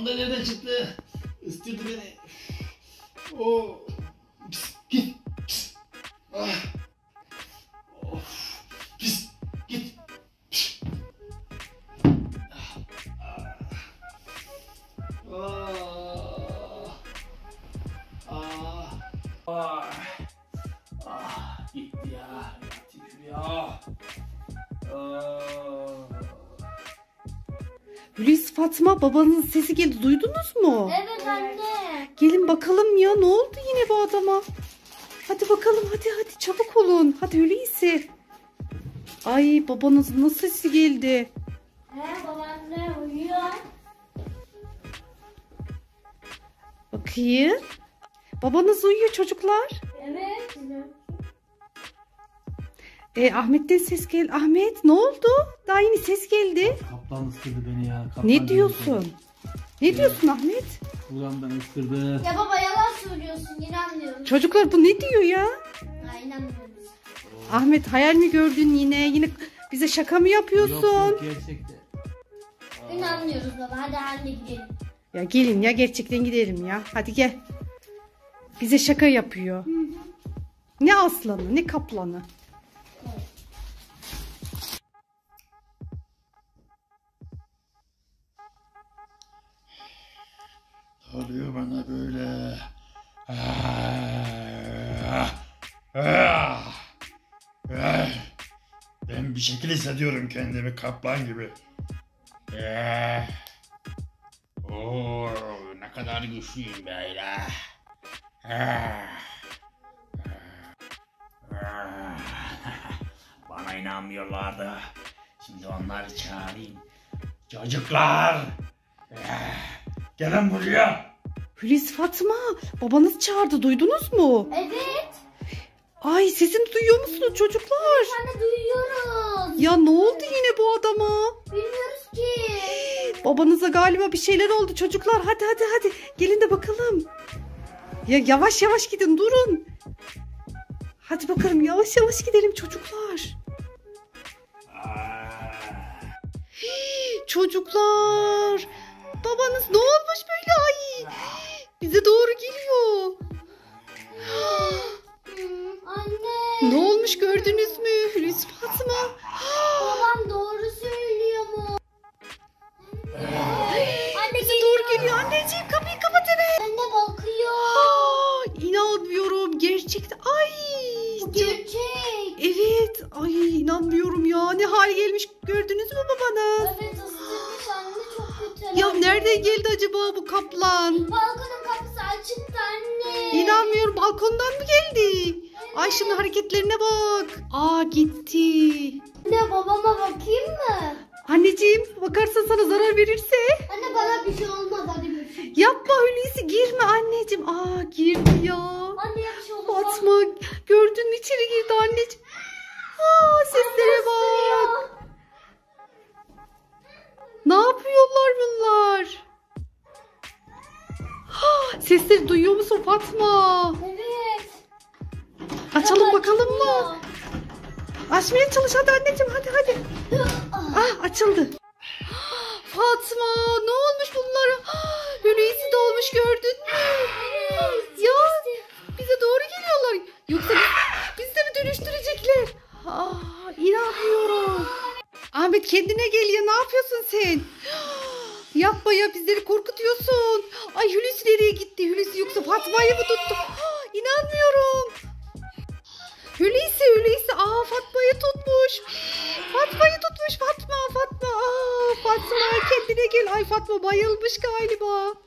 panda nereden çıktı? Isırdı beni. Oo. Pis, git. Pis. Ah. Of. Pis, git. Pis. Gitti ya. Gitti ya. Hulusi, Fatma, babanızın sesi geldi. Duydunuz mu? Evet anne. Gelin bakalım ya, ne oldu yine bu adama? Hadi bakalım, hadi çabuk olun. Hadi Hulusi. Ay, babanızın nasıl sesi geldi? Babaanne uyuyor. Bakayım. Babanız uyuyor çocuklar. Evet. Ahmet'ten ses geldi. Ahmet, ne oldu? Daha yeni ses geldi. Kaplan ısırdı beni ya. Kaplan Ne diyorsun? Ne diyorsun Ahmet? Buramdan ısırdı. Ya baba yalan söylüyorsun, inanmıyorum. Çocuklar, bu ne diyor ya? Ya inanmıyoruz. Ahmet, hayal mi gördün yine? Yine bize şaka mı yapıyorsun? Yok gerçekten. İnanmıyoruz baba, hadi anne gidelim. Ya gelin ya, gerçekten gidelim ya. Hadi gel. Bize şaka yapıyor. Ne aslanı, ne kaplanı. Ne oluyor bana böyle? Ben bir şekil hissediyorum kendimi kaplan gibi. Oo, ne kadar güçlüyüm böyle. Bana inanmıyorlardı. Şimdi onları çağırayım. Çocuklar! Gelin buraya. Hulusi, Fatma, babanız çağırdı, duydunuz mu? Evet. Ay, sesini duyuyor musunuz çocuklar? Anne duyuyoruz. Ya ne oldu yine bu adama? Bilmiyoruz ki. Babanıza galiba bir şeyler oldu çocuklar. Hadi. Gelin de bakalım. Ya yavaş gidin, durun. Hadi bakalım, yavaş gidelim çocuklar. Çocuklar. Babanız ne olmuş böyle? Ay. Bize doğru geliyor. Anne. Ne olmuş, gördünüz mü Hulusi, Fatma? Babam doğru söylüyor mu? Anne Bize doğru geliyor. Anneciğim, kapıyı kapat hemen. Anne bakıyor. İnanmıyorum gerçekten. Ay. Bu gerçek. Evet. Ay, inanmıyorum ya. Ne hal gelmiş, gördünüz mü babanız? Evet ısırmış anne, çok kötü. Ya nereden geldi acaba bu kaplan? Balkonun kapısı açıktı anne. İnanmıyorum, balkondan mı geldi? Ay, şunun hareketlerine bak. Gitti. Anne babama bakayım mı? Anneciğim, bakarsan sana zarar verirse. Anne bana bir şey olmaz, hadi görüşürüz. Yapma Hulusi, girme anneciğim. Girdi ya. Anne bir şey olmaz. Fatma, gördün mü, içeri girdi anneciğim. Seslere bak. Ne yapıyorlar bunlar? Sesleri duyuyor musun Fatma? Evet. Açalım Baba, bakalım mı? çıkmıyor. Açmaya çalış hadi anneciğim, hadi. Açıldı. Fatma, ne olmuş bunlara? Hulusi de olmuş, gördün mü? Ya bize doğru geliyorlar. Yoksa biz de mi dönüştürecekler? İnanmıyorum. Ahmet, kendine gel ya, ne yapıyorsun sen? Yapma ya, bizleri korkutuyorsun. Ay, Hulusi nereye gitti? Hulusi yoksa Fatma'yı mı tuttu? İnanmıyorum. Hulusi. Fatma'yı tutmuş. Fatma. Fatma, kendine gel. Ay, Fatma bayılmış galiba.